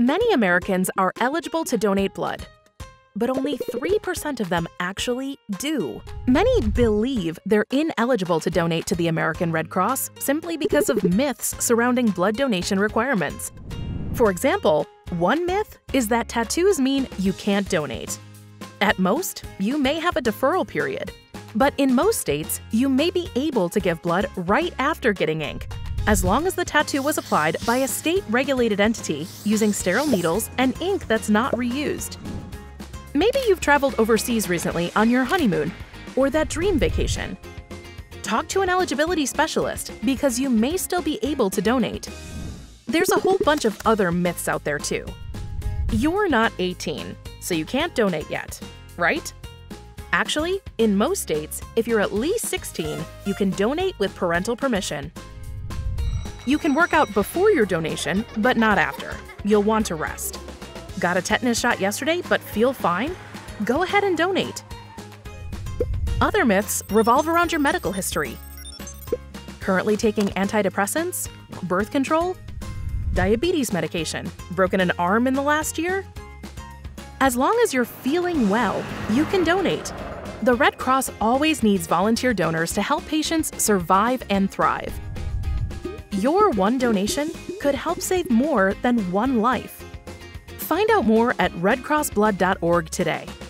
Many Americans are eligible to donate blood, but only 3% of them actually do. Many believe they're ineligible to donate to the American Red Cross simply because of myths surrounding blood donation requirements. For example, one myth is that tattoos mean you can't donate. At most, you may have a deferral period, but in most states, you may be able to give blood right after getting ink, as long as the tattoo was applied by a state-regulated entity using sterile needles and ink that's not reused. Maybe you've traveled overseas recently on your honeymoon or that dream vacation. Talk to an eligibility specialist because you may still be able to donate. There's a whole bunch of other myths out there too. You're not 18, so you can't donate yet, right? Actually, in most states, if you're at least 16, you can donate with parental permission. You can work out before your donation, but not after. You'll want to rest. Got a tetanus shot yesterday but feel fine? Go ahead and donate. Other myths revolve around your medical history. Currently taking antidepressants, birth control, diabetes medication, broken an arm in the last year? As long as you're feeling well, you can donate. The Red Cross always needs volunteer donors to help patients survive and thrive. Your one donation could help save more than one life. Find out more at redcrossblood.org today.